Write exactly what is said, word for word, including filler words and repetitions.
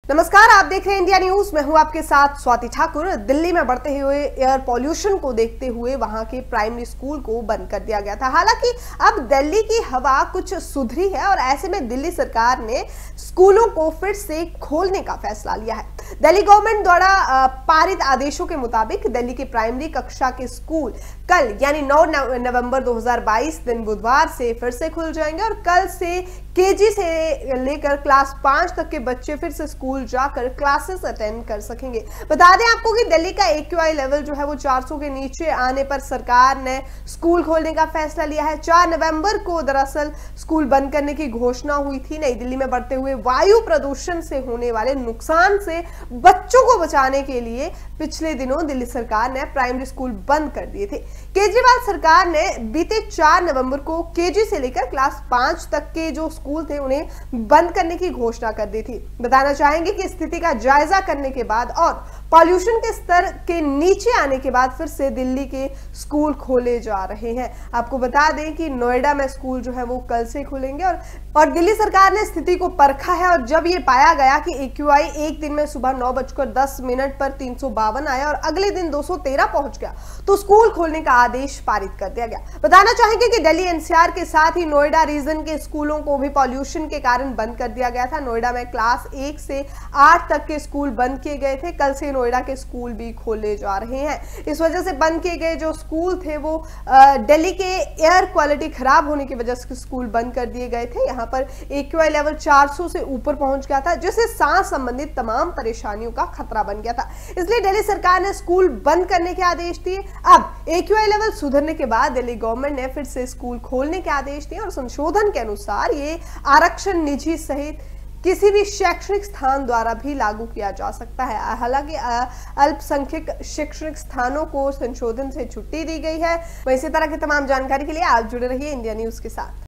नमस्कार, आप देख रहे हैं इंडिया न्यूज। मैं हूं आपके साथ स्वाति ठाकुर। दिल्ली में बढ़ते हुए एयर पॉल्यूशन को देखते हुए वहां के प्राइमरी स्कूल को बंद कर दिया गया था। हालांकि अब दिल्ली की हवा कुछ सुधरी है और ऐसे में दिल्ली सरकार ने स्कूलों को फिर से खोलने का फैसला लिया है। दिल्ली गवर्नमेंट द्वारा पारित आदेशों के मुताबिक दिल्ली के प्राइमरी कक्षा के स्कूल कल यानी नौ नवंबर दो हज़ार बाईस दिन बुधवार से फिर से खुल जाएंगे और कल से केजी से लेकर क्लास पांच तक के बच्चे फिर से स्कूल जाकर क्लासेस अटेंड कर सकेंगे। बता दें आपको कि दिल्ली का एक्यूआई लेवल जो है वो चार सौ के नीचे आने पर सरकार ने स्कूल खोलने का फैसला लिया है। चार नवंबर को दरअसल स्कूल बंद करने की घोषणा हुई थी। नई दिल्ली में बढ़ते हुए वायु प्रदूषण से होने वाले नुकसान से बच्चों को बचाने के लिए पिछले दिनों दिल्ली सरकार ने प्राइमरी स्कूल बंद कर दिए थे। केजरीवाल सरकार ने बीते चार नवंबर को केजी से लेकर क्लास पांच तक के जो स्कूल थे उन्हें बंद करने की घोषणा कर दी थी। बताना चाहेंगे कि स्थिति का जायजा करने के बाद और पॉल्यूशन के स्तर के नीचे आने के बाद फिर से दिल्ली के स्कूल खोले जा रहे हैं। आपको बता दें कि नोएडा में स्कूल जो है वो कल से खुलेंगे और और दिल्ली सरकार ने स्थिति को परखा है और जब ये पाया गया कि एक्यूआई एक दिन में सुबह नौ बजकर दस मिनट पर तीन सौ बावन आया और अगले दिन दो सौ तेरह पहुंच गया तो स्कूल खोलने का आदेश पारित कर दिया गया। बताना चाहेंगे कि दिल्ली एनसीआर के साथ ही नोएडा रीजन के स्कूलों को भी पॉल्यूशन के कारण बंद कर दिया गया था। नोएडा में क्लास एक से आठ तक के स्कूल बंद किए गए थे। कल से नोएडा के स्कूल भी खोले जा रहे हैं। इस वजह से बंद किए गए जो स्कूल थे वो दिल्ली के एयर क्वालिटी खराब होने की वजह से स्कूल बंद कर दिए गए थे। यहाँ पर एक्यूआई लेवल चार सौ से ऊपर पहुंच गया था जिससे सांस संबंधित तमाम परेशानियों का खतरा बन गया था। इसलिए दिल्ली सरकार ने स्कूल बंद करने के आदेश दिए। अब एक्यूआई लेवल सुधरने के बाद दिल्ली गवर्नमेंट ने फिर से स्कूल खोलने के आदेश दिए और संशोधन के अनुसार ये आरक्षण निजी सहित किसी भी शैक्षणिक स्थान द्वारा भी लागू किया जा सकता है। हालांकि अल्पसंख्यक शैक्षणिक स्थानों को संशोधन से छुट्टी दी गई है। वह इसी तरह की तमाम जानकारी के लिए आप जुड़े रहिए इंडिया न्यूज के साथ।